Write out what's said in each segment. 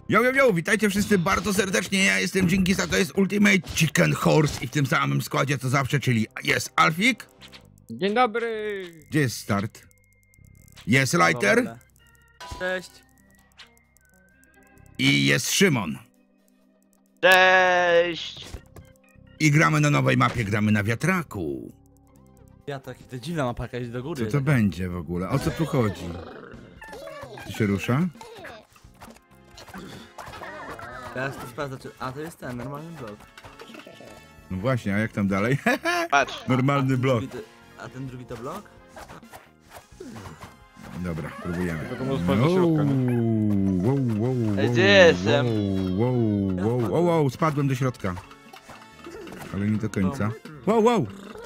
Yo, witajcie wszyscy bardzo serdecznie, ja jestem Dżingis, a to jest Ultimate Chicken Horse i w tym samym składzie co zawsze, czyli jest Alfik. Dzień dobry! Gdzie jest start? Jest Lighter. Cześć. I jest Szymon. Cześć! I gramy na nowej mapie, gramy na wiatraku. Ja taki to dziwna mapa jakaś do góry. Co to będzie w ogóle? O co tu chodzi? Tu się rusza? Teraz to sprawdzę, czy... A, to jest ten, normalny blok. No właśnie, a jak tam dalej? Patrz. Normalny blok. A ten drugi to blok? Dobra, próbujemy. Tylko może spać do środka, nie? Gdzie jestem? Wow, spadłem do środka. Ale nie do końca. Wow!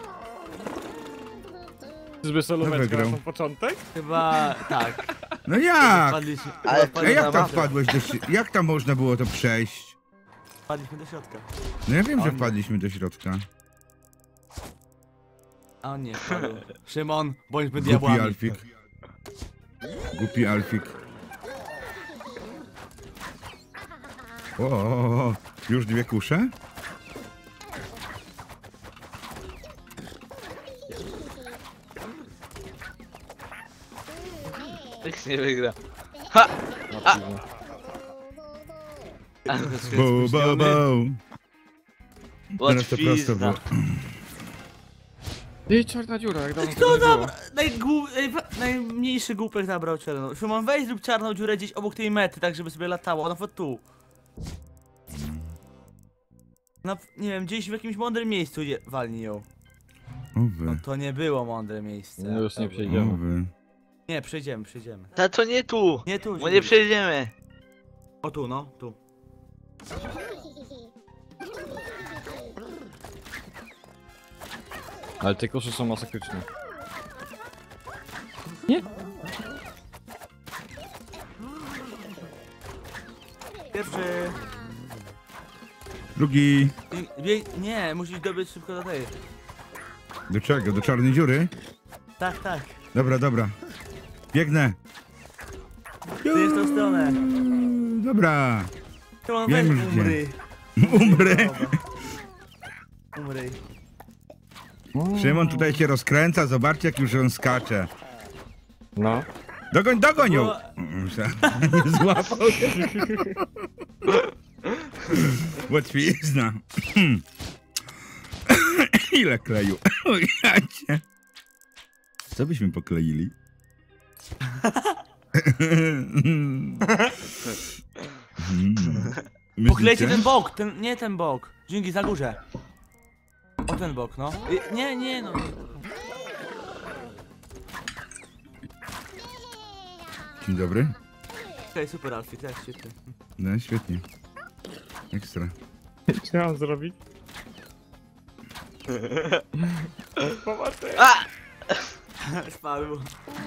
Czyżby solóweczka na wygrał. sam początek? Chyba tak. No jak? Wpadliśmy, Ale A jak tam wpadłeś jak tam można było to przejść? wpadliśmy do środka. No ja wiem, że On- wpadliśmy do środka. A on nie wpadł. Szymon, bądźmy Głupi diabłami. Alfik. Głupi Alfik. O, już dwie kusze? Nikt nie wygra. Ha! Bo. Teraz to prosto było. Łatwizna. Ty, czarna dziura, jak dawno Kto tego nie było. najmniejszy głupek nabrał czarną. Szymon, weź zrób czarną dziurę gdzieś obok tej mety, tak żeby sobie latało, nawet tu. Nie wiem, gdzieś w jakimś mądrym miejscu walnij ją. No Owy, to nie było mądre miejsce. No już nie przejdziemy. owy. Nie, przejdziemy. Ta to nie tu! Nie tu, Bo nie przejdziemy. O tu, no, tu. Ale te kosze są masakryczne. Pierwszy. Drugi. Nie, musisz dobiec szybko do tej. Do czego? Do czarnej dziury? Tak, tak. Dobra. Biegnę. Ty jest tą stronę. Dobra. Szymon, Wiem weź już gdzie. umryj. Umrę. Umryj. Szymon tutaj się rozkręca, zobaczcie jak już on skacze. No. Dogoń ją! Było- Nie złapał. Łatwizna. Ile kleju? O jacie. Co byśmy pokleili? Poklejcie ten bok, nie ten bok. Dzięki, za górze. O ten bok, no. Nie, no. Dzień dobry. Okej, super, Alfie, tak, świetnie. No świetnie. Ekstra. Co ja mam zrobić? Pomocy! A! Spadł.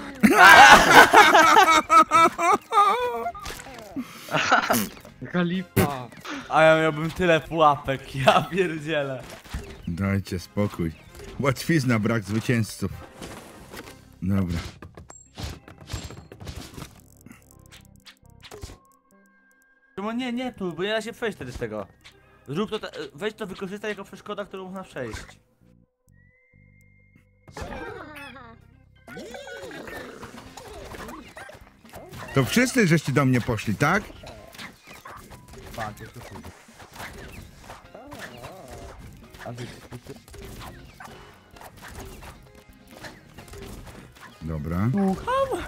Jaka lipa! A ja miałbym tyle pułapek, ja pierdzielę. Dajcie spokój. Łatwizna, brak zwycięzców. Dobra. Szymon, nie tu, bo nie da się przejść wtedy z tego. Zrób to, weź to wykorzystaj jako przeszkoda, którą można przejść. To wszyscy żeście do mnie poszli, tak? Patrz, jak to pójdzie. Dobra. Słucham?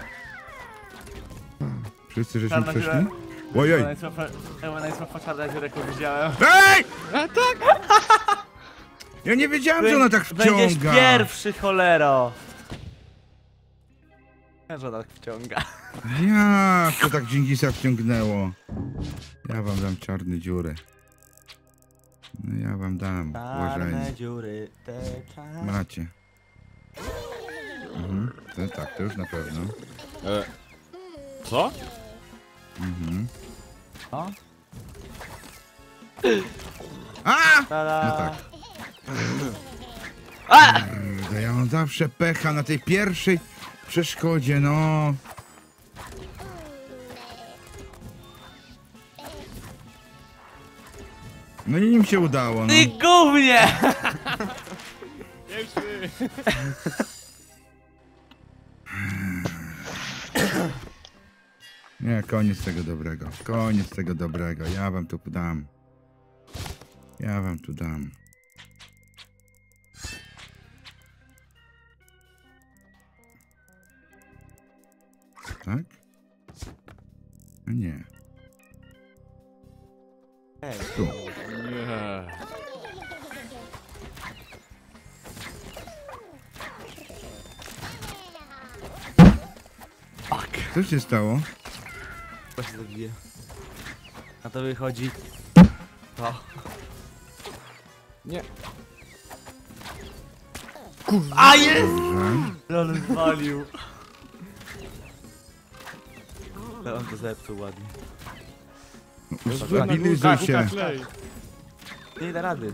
Wszyscy żeśmy Czarna przeszli? dziura. Ojej! Chyba najsłabsza czarna dziura, jaką widziałem. Ej! A tak! Ja nie wiedziałem, że ona tak Będziesz wciąga. pierwszy, cholero! Że tak wciąga. Jak to tak Dżingisa wciągnęło? Ja wam dam czarne dziury. No ja wam dam. Czarne Uważajcie. dziury, te czarne. Macie. Mhm. To, tak, to już na pewno. Co? Mhm. O? A! Tada. No tak. A! Kurde, ja mam zawsze pecha na tej pierwszej przeszkodzie, no. No i im się udało, no. Ty gównie! Pierwszy! Nie, koniec tego dobrego. Koniec tego dobrego. Ja wam tu dam. Ja wam tu dam. Tak? A nie. Ej, Tu. Nie. Co się stało? to się zabije. Na to wychodzi. To. Nie. A jest! Dobrze. Lol zwalił. Ale on to zepsuł ładnie. Ustabilizuj się. Klej. Nie da rady.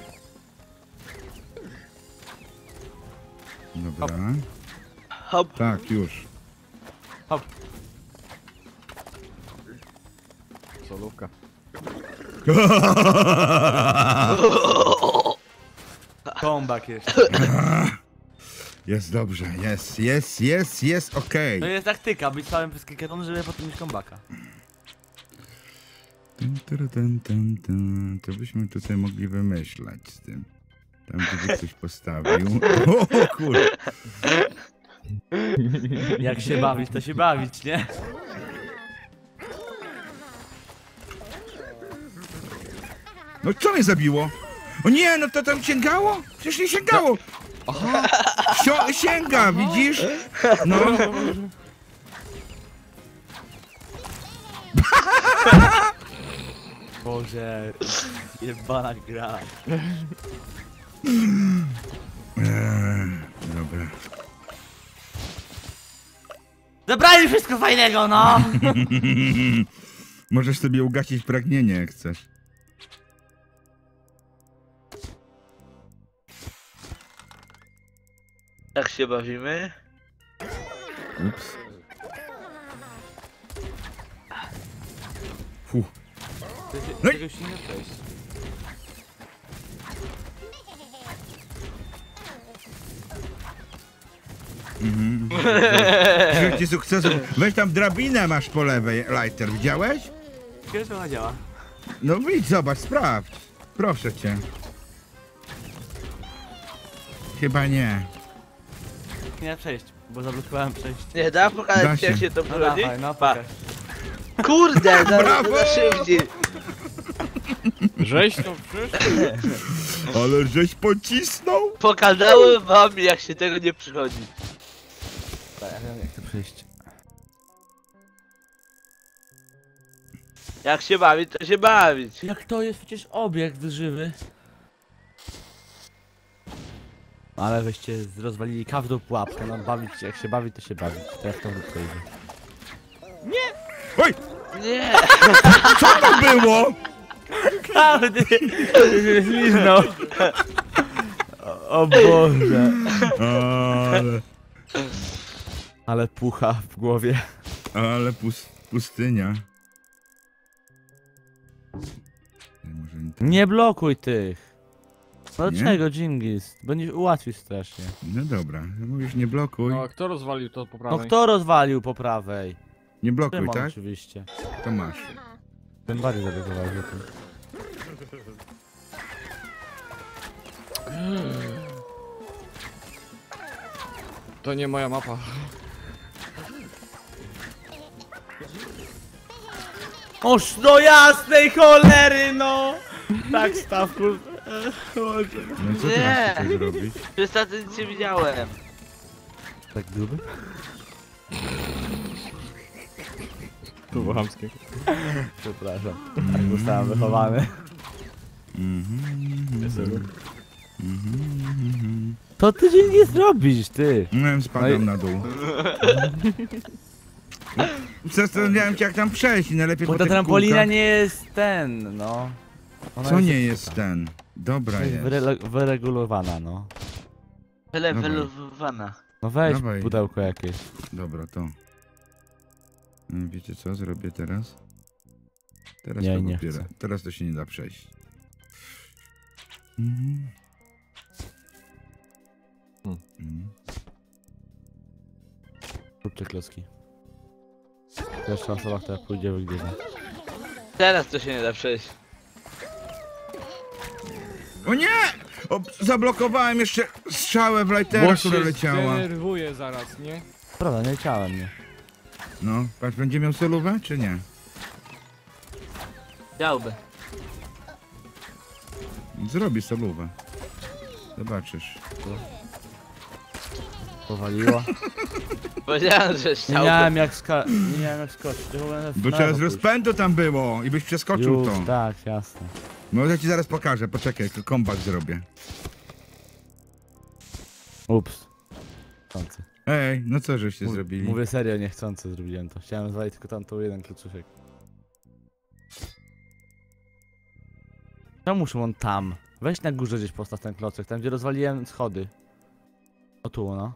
Dobra. Hop. Tak, już. Hop. Solówka. Comeback jeszcze. Jest dobrze, jest okej. To jest taktyka, być słabym przez kilka ton, żeby potem mieć comebacka. To byśmy tutaj mogli wymyślać z tym. Tam gdzie ktoś postawił. O kurde. Jak się bawić, to się bawić, nie? No co mnie zabiło? O nie, no to tam sięgało? Przecież nie sięgało. Aha! Sięga, widzisz? No. Boże, jebana gra. Dobra. Zabrali wszystko fajnego, no! Możesz sobie ugasić pragnienie, jak chcesz. Jak się bawimy? Ups. Fuh. No i- Czegoś się nie przejść. Życzę sukcesu. Weź tam drabinę masz po lewej, Lighter. Widziałeś? Kiedy to działa? No idź, zobacz, sprawdź. Proszę cię. Chyba nie. Nie przejść, bo zablokowałem przejście. Nie, da Da pokazać się. jak się to No prowadzi? dawaj, no Pa. pokaż. Kurde, Brawo! za szybciej. Żeś to przyszło? Ale żeś pocisnął? Pokazałem wam jak się tego nie przychodzi. Tak, ja wiem jak to przejść. Jak się bawić, to się bawić. Jak to jest przecież obiekt żywy. Ale wyście rozwalili każdą pułapkę, no bawić się, jak się bawi, to się bawi. To jak to wyjdzie. Oj, Nie, co to było? Każdy liznął. O Boże. Ale, Ale pucha w głowie. ale pustynia. Może nie tak. Nie blokuj tych. No Nie? dlaczego, Dżingis? Będziesz ułatwić strasznie. No dobra, mówisz nie blokuj. No, a kto rozwalił to po No prawej? kto rozwalił po prawej? Nie blokuj, Szymon tak? oczywiście. To masz. Ten bardziej zareagował za tym. To nie moja mapa. Oż do jasnej cholery, no! Tak, Stawku. No co ty Nie. masz tutaj zrobić? przez to nic nie widziałem. Tak gruby? To było chamskie. Przepraszam. Tak zostałem wychowany. To ty nie zrobisz, ty. No spadam na dół. Zastanawiałem się jak tam przejść i najlepiej Bo po ta tych trampolina kółkach. nie jest ten, no. Ona Co nie zepsuta. jest ten? Dobra Jest jest. wyregulowana, no. Wylewelowana. No weź Dawaj. pudełko jakieś. Dobra, to. Wiecie co zrobię teraz? Teraz Nie, to nie dopiero. chcę. Teraz to się nie da przejść. Mhm. Hmm. Mhm. Róbcie klocki. Pierwsza osoba, która pójdzie, wygrywa. Teraz to się nie da przejść. O nie! O, zablokowałem jeszcze strzałę w lightera, Bo która się leciała. zdenerwuje zaraz, nie? Prawda, nie chciałem, nie. No, patrz, będzie miał solówę, czy nie? Chciałby. Zrobi solówę. Zobaczysz. Powaliło. Powiedziałem, że Nie chciałby. miałem jak nie miałem jak skoczyć. To byłem Bo trzeba z rozpędu tam było i byś przeskoczył Już, to. tak, jasne. No ja ci zaraz pokażę, poczekaj, tylko comeback zrobię. Ups. Chcący. Ej, no co żeście zrobili? Mówię serio, niechcący zrobiłem to. Chciałem zwalić tylko tamtą jeden kluczyszek. Czemu Szymon tam? Weź na górze gdzieś postaw ten klocek, tam gdzie rozwaliłem schody. O tu, no.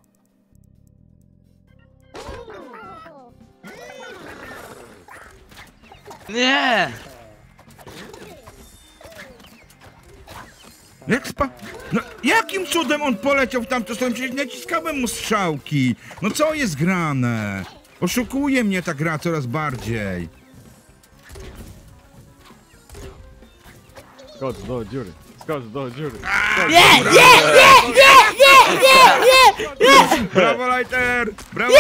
Nie! Jak No jakim cudem on poleciał w tamtą stronę? Przecież naciskałem mu strzałki. No co jest grane? Oszukuje mnie ta gra coraz bardziej. Skocz do dziury. Skocz do dziury. Brawo, Lighter! Brawo!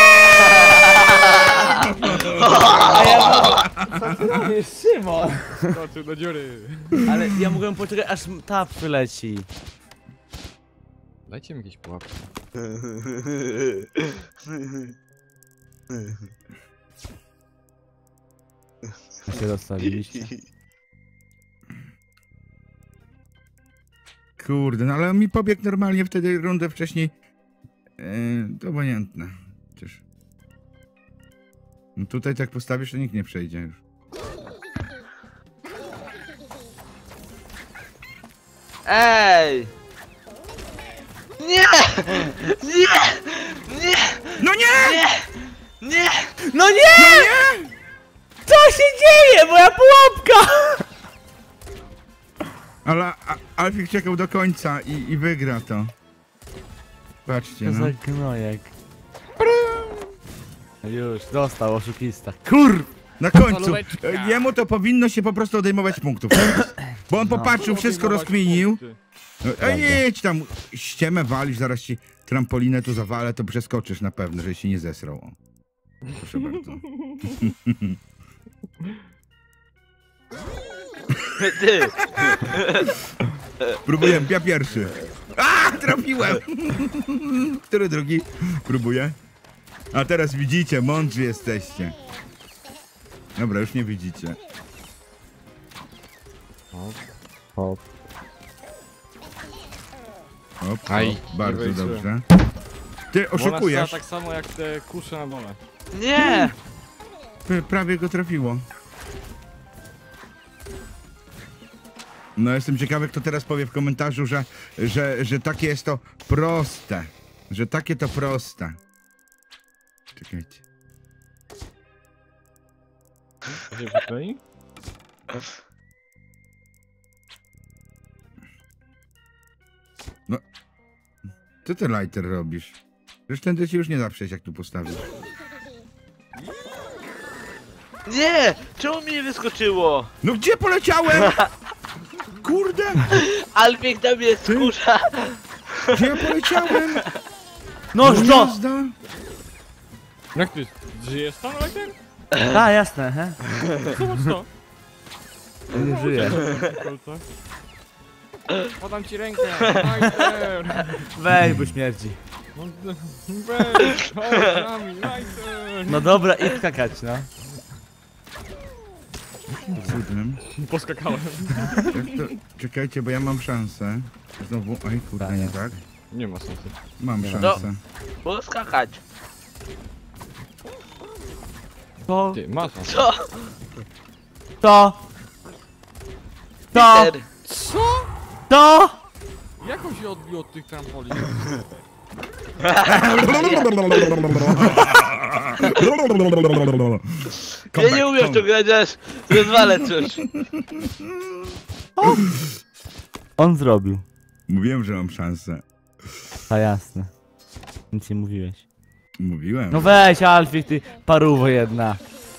Szymon! Skoczył do dziury. Ale ja mogłem poczekać aż tap wyleci. Dajcie mi jakieś pułapki. się rozstawiliście. Kurde, no ale on mi pobiegł normalnie wtedy rundę wcześniej. To obojętne. Przecież. No tutaj tak postawisz, to nikt nie przejdzie już. Ej! Nie! Nie! Nie! No nie! Nie! No nie! Co się dzieje? Moja pułapka! Ale Alfik czekał do końca i wygra to. Patrzcie, Co no. za gnojek. Już, dostał oszukista. Kur! Na końcu. Solóweczka. Jemu to powinno się po prostu odejmować punktów. Bo on popatrzył, wszystko rozkminił. Ej, idź tam, ściemę walisz, zaraz ci trampolinę tu zawalę, to przeskoczysz na pewno, żeś się nie zesrał. O. Proszę bardzo. Ty! Próbuję, ja pierwszy. A, trafiłem! Który drugi? Próbuję. A teraz widzicie, mądrzy jesteście. Dobra, już nie widzicie. Hop. Hop, hop, Aj, bardzo nie wejdziłem. dobrze. Ty Bo ona strzela oszukujesz. tak samo jak te kusze na dole. Nie! Prawie go trafiło. No jestem ciekawy, kto teraz powie w komentarzu, że takie jest to proste. Że takie to proste. Czekajcie. To się wyklei? Co ty, Lighter, robisz? Przecież tędy się już nie da przejść, jak tu postawisz. Nie! Czemu mi nie wyskoczyło? No gdzie poleciałem? Kurde! Alfik tam jest, Ty? kurza! Gdzie ja poleciałem? Noż No do! jazda. Jak ty żyjesz tam, Leker? A, jasne, he? Zobacz to. Nie żyję. Podam ci rękę. Lighter. Weź, bo śmierdzi. No, weź, chodź z nami, Lighter. No dobra, idź skakać, no. Cudem. Poskakałem. Jak to... Czekajcie, bo ja mam szansę. Znowu, oj kurde, nie tak? Nie ma sensu. Mam Nie ma. szansę. Było skakać. To, Ty, masz szansę. Co? to, to, Peter. Co? to! Jak on się odbił od tych trampolin? Ja nie umiem w to grać, aż rozwalę coś. On zrobił. Mówiłem, że mam szansę. A jasne. Nic nie mówiłeś. Mówiłem. No weź Alfik, ty parówo jedna.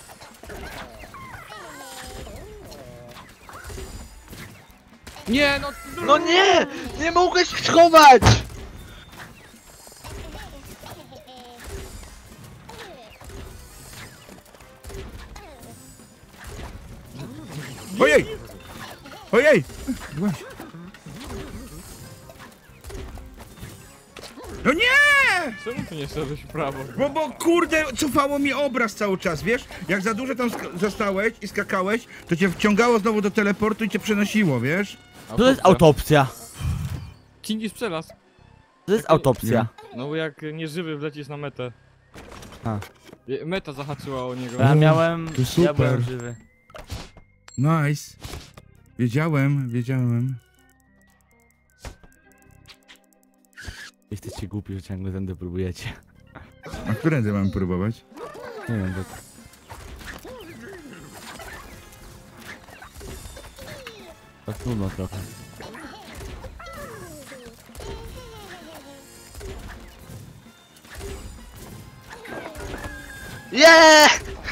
Nie, no... No nie! Nie mogę się schować! Ojej! Ojej! Byłaś. No nie! Czemu ty nie szedłeś w prawo? Bo kurde, cofało mi obraz cały czas, wiesz? Jak za dużo tam zostałeś i skakałeś, to cię wciągało znowu do teleportu i cię przenosiło, wiesz? To jest autopsja. Cingi przelaz. To jest autopsja. No bo jak nieżywy wlecisz na metę. A. Meta zahaczyła o niego. Ja miałem... to super. Ja byłem żywy. Nice. Wiedziałem. Jesteście głupi, że ciągle tędy próbujecie. A którędy mam próbować? Nie wiem, to trudno trochę. Yeah!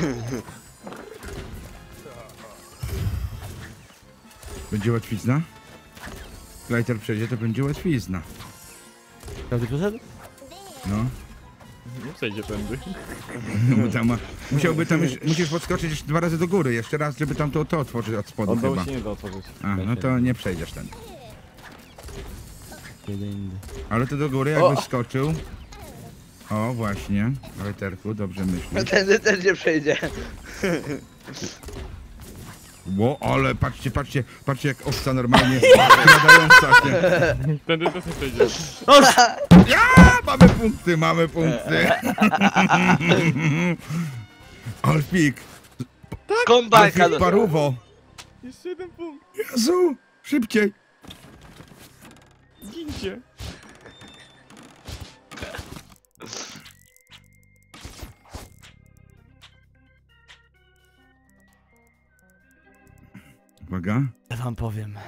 Będzie łatwizna? Lighter przejdzie, to będzie łatwizna. Każdy poszedł? No. Nie przejdzie tędy. No bo tam musisz podskoczyć jeszcze 2 razy do góry, jeszcze raz, żeby tam to otworzyć od spodu On chyba. się nie da otworzyć. A, no to nie przejdziesz ten. Kiedy indy. Ale to do góry, jakbyś skoczył. O, właśnie. Lighterku, dobrze myślisz. Tędy też nie przejdzie. Ło, ale patrzcie jak owca normalnie skradająca się. Tędy też nie przejdzie. Ja, mamy punkty. Alfik, Kombajka Alfik, parówo. Jeszcze jeden punkt. Jezu, szybciej. Zgincie. Uwaga. Ja wam powiem.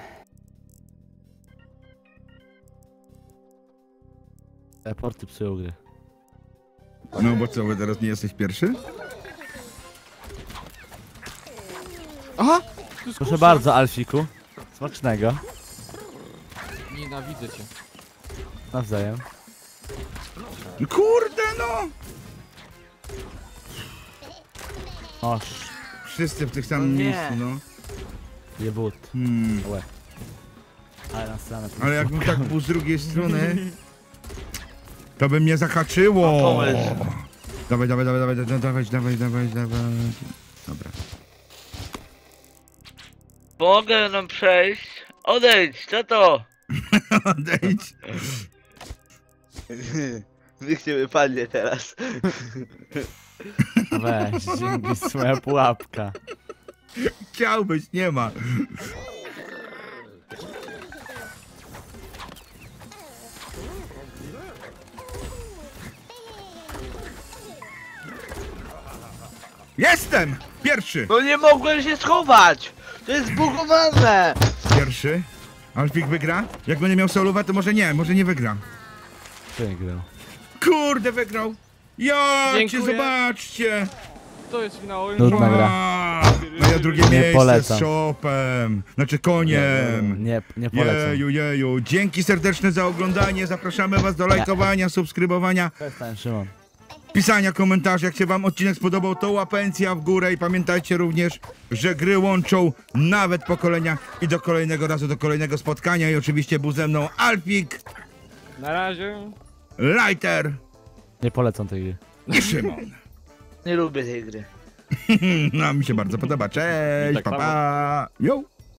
Teleporty psują gry. No bo co, bo teraz nie jesteś pierwszy? Aha! Proszę bardzo, Alfiku. Smacznego. Nienawidzę cię. Nawzajem. Kurde no! Oż. Wszyscy w tych samym No nie. miejscu, no. Jebut. Łe. Ale na stronę. Ale jakbym tak był z drugiej strony, to by mnie zahaczyło. Mam pomysł. Dawaj. Dobra. Mogę nam przejść? Odejdź, co to? Odejdź. Nikt nie wypadnie teraz. Weź, dzięki, swoja pułapka. Chciałbyś, nie ma. Jestem! Pierwszy! No nie mogłem się schować! To jest zbugowane! Pierwszy. Alfik wygra? Jak będę miał solowa, to może nie wygra. Wygrał. Kurde, wygrał! Ja cię, Dziękuję. zobaczcie! To jest finałowy. Nudna gra. No ja drugie miejsce polecam. z shopem, znaczy koniem. Nie polecam. Jeju. Dzięki serdeczne za oglądanie. Zapraszamy was do lajkowania, subskrybowania, Przestań, Szymon. pisania komentarzy. Jak się wam odcinek spodobał, to łapencja w górę i pamiętajcie również, że gry łączą nawet pokolenia i do kolejnego razu, do kolejnego spotkania. I oczywiście był ze mną Alfik, Na razie. Lighter Nie polecam tej gry. i Szymon. Nie lubię tej gry. No, mi się bardzo podoba. Cześć, Tak pa samo. pa. Yo.